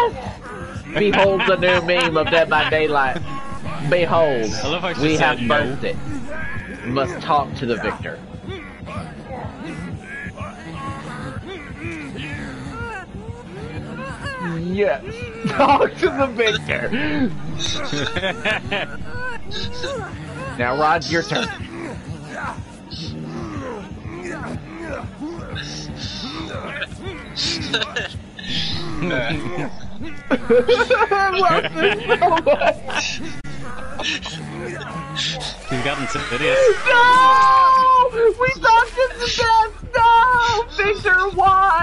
Behold the new meme of Dead by Daylight. Behold, I love how she we said have no. birthed it. We must talk to the victor. Yes, talk to the victor. Now, Rod, your turn. I love this so much. He's gotten serious. No! We talked to the death! No! Victor, why?